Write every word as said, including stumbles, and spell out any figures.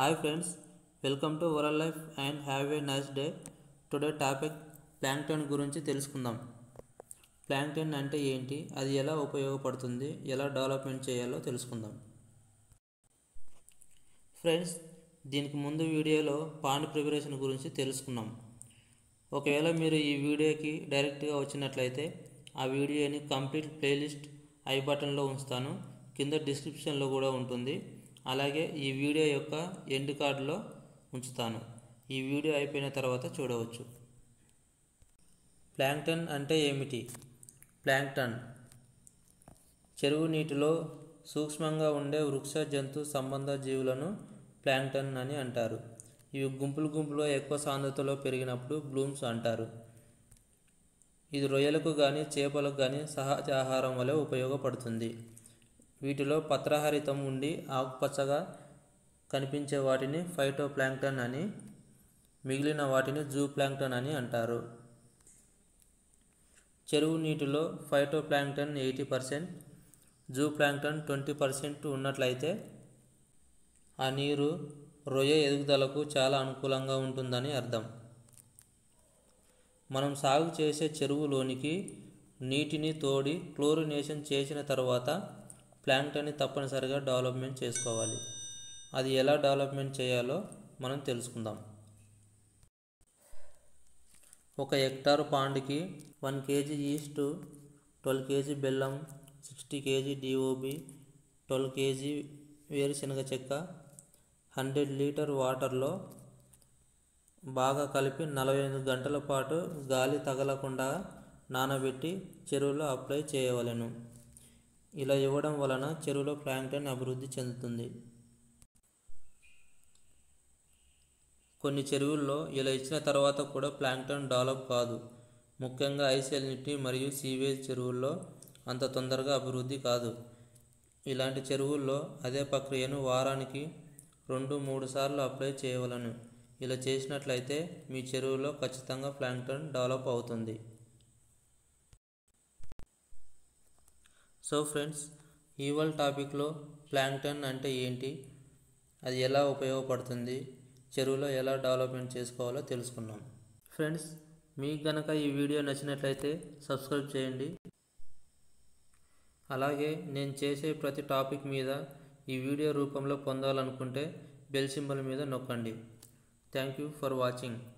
Hi friends, welcome to Oral Life and have a nice day. Today topic plankton గురించి తెలుసుకుందాం. Plankton అంటే ఏంటి, అది ఎలా ఉపయోగపడుతుంది, ఎలా డెవలప్మెంట్ చేయాలో తెలుసుకుందాం. ఫ్రెండ్స్, దీనికి ముందు వీడియోలో పాండ్ ప్రిపరేషన్ గురించి తెలుసుకున్నాం. ఒకవేళ మీరు ఈ వీడియోకి డైరెక్ట్గా వచ్చినట్లయితే ఆ వీడియోని కంప్లీట్ ప్లేలిస్ట్ ఐ బటన్లో ఉంచుతాను, కింద డిస్క్రిప్షన్లో కూడా ఉంటుంది. అలాగే ఈ వీడియో యొక్క ఎండ్ కార్డులో ఉంచుతాను. ఈ వీడియో అయిపోయిన తర్వాత చూడవచ్చు. ప్లాంక్టన్ అంటే ఏమిటి? ప్లాంక్టన్ చెరువు నీటిలో సూక్ష్మంగా ఉండే వృక్ష జంతు సంబంధ జీవులను ప్లాంక్టన్ అని అంటారు. ఇవి గుంపులు గుంపులో ఎక్కువ సాంద్రతలో పెరిగినప్పుడు బ్లూమ్స్ అంటారు. ఇది రొయ్యలకు కానీ చేపలకు కానీ సహజ ఆహారం వలె ఉపయోగపడుతుంది. వీటిలో పత్రహరితం ఉండి ఆకుపచ్చగా కనిపించే వాటిని ఫైటో ప్లాంక్టన్ అని, మిగిలిన వాటిని జూ ప్లాంక్టన్ అని అంటారు. చెరువు నీటిలో phytoplankton eighty percent, zooplankton twenty percent ఉన్నట్లయితే ఆ నీరు రొయ్య ఎదుగుదలకు చాలా అనుకూలంగా ఉంటుందని అర్థం. మనం సాగు చేసే చెరువులోనికి నీటిని తోడి క్లోరినేషన్ చేసిన తర్వాత ప్లాంక్టన్ని తప్పనిసరిగా డెవలప్మెంట్ చేసుకోవాలి. అది ఎలా డెవలప్మెంట్ చేయాలో మనం తెలుసుకుందాం. ఒక హెక్టారు పాండ్కి one KG yeast, twelve KG బెల్లం, sixty KG DOB, twelve KG వేరుశనగ చెక్క, హండ్రెడ్ లీటర్ వాటర్లో బాగా కలిపి నలభై ఐదు గంటల పాటు గాలి తగలకుండా నానబెట్టి చెరువులో అప్లై చేయవలెను. ఇలా ఇవ్వడం వలన చెరువులో ప్లాంక్టన్ అభివృద్ధి చెందుతుంది. కొన్ని చెరువుల్లో ఇలా ఇచ్చిన తర్వాత కూడా ప్లాంక్టన్ డెవలప్ కాదు. ముఖ్యంగా హై సాలినిటీ మరియు సీవేజ్ చెరువుల్లో అంత తొందరగా అభివృద్ధి కాదు. ఇలాంటి చెరువుల్లో అదే ప్రక్రియను వారానికి రెండు మూడు సార్లు అప్లై చేయవలను. ఇలా చేసినట్లయితే మీ చెరువులో ఖచ్చితంగా ప్లాంక్టన్ డెవలప్ అవుతుంది. సో ఫ్రెండ్స్, ఇవాళ టాపిక్లో ప్లాంక్టన్ అంటే ఏంటి, అది ఎలా ఉపయోగపడుతుంది, చెరువులో ఎలా డెవలప్మెంట్ చేసుకోవాలో తెలుసుకున్నాం. ఫ్రెండ్స్, మీకు గనక ఈ వీడియో నచ్చినట్లయితే సబ్స్క్రైబ్ చేయండి. అలాగే నేను చేసే ప్రతి టాపిక్ మీద ఈ వీడియో రూపంలో పొందాలనుకుంటే బెల్ సింబల్ మీద నొక్కండి. Thank you for watching.